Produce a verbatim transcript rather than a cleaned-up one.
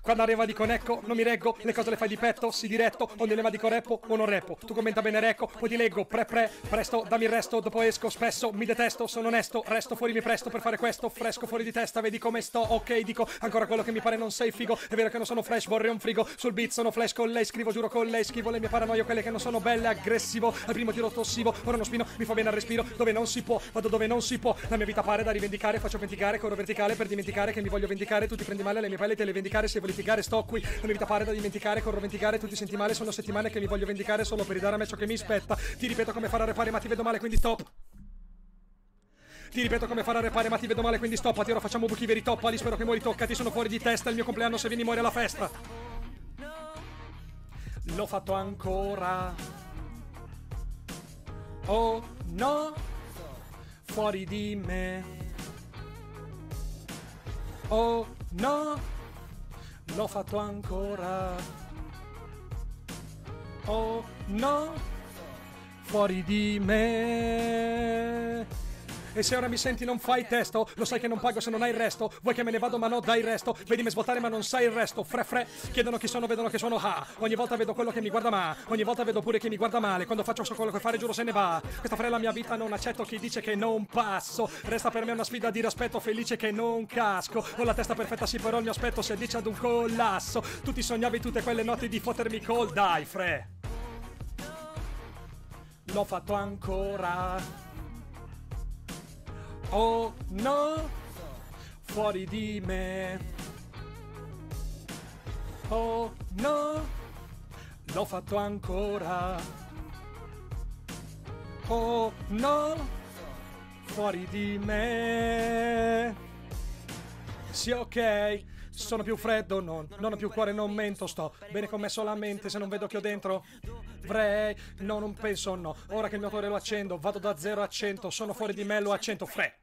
Quando arriva dico necco, non mi reggo, le cose le fai di petto, sì diretto, o nelle ma dico reppo o non reppo. Tu commenta bene recco, poi ti leggo, pre pre, presto, dammi il resto, dopo esco, spesso, mi detesto, sono onesto, resto fuori mi presto per fare questo, fresco fuori di testa, vedi come sto, ok, dico ancora quello che mi pare non sei figo, è vero che non sono fresh, vorrei un frigo, sul beat sono flash con lei, scrivo, giuro con lei, schivo le mie paranoie, quelle che non sono belle, aggressivo, al primo tiro tossivo, ora uno spino, mi fa bene al respiro, dove non si può, vado dove non si può, la mia vita pare da rivendicare, faccio venticare, corro verticale per dimenticare che mi voglio vendicare, tu ti prendi male, le mie pelle te le vendicare, se vuoi litigare sto qui, la mia vita pare da dimenticare, corro venticare, tu ti senti male, sono settimane che mi voglio vendicare solo per ridare a me ciò che mi spetta, ti ripeto come fare a repare ma ti vedo male quindi stop. Ti ripeto come fare a repare ma ti vedo male quindi stoppati. Ora facciamo buchi veri toppali. Spero che muori toccati. Sono fuori di testa. Il mio compleanno se vieni muori alla festa. L'ho fatto ancora. Oh no. Fuori di me. Oh no. L'ho fatto ancora. Oh no. Fuori di me. E se ora mi senti non fai testo, lo sai che non pago se non hai il resto. Vuoi che me ne vado ma no dai il resto. Vedi me svoltare ma non sai il resto. Fre fre, chiedono chi sono, vedono che sono ha. Ogni volta vedo quello che mi guarda ma ogni volta vedo pure chi mi guarda male. Quando faccio so quello che fare giuro se ne va. Questa fre è la mia vita, non accetto chi dice che non passo. Resta per me una sfida di rispetto, felice che non casco. Ho la testa perfetta sì però il mio aspetto si addice ad un collasso. Tu ti sognavi tutte quelle notti di fottermi col dai fre. L'ho fatto ancora. Oh no, fuori di me. Oh no, l'ho fatto ancora. Oh no, fuori di me. Sì ok, sono più freddo, non, non ho più cuore, non mento, sto bene con me solamente se non vedo che ho dentro. Vrei, no non penso no, ora che il motore lo accendo, vado da zero a cento, sono fuori di me, lo accento fre.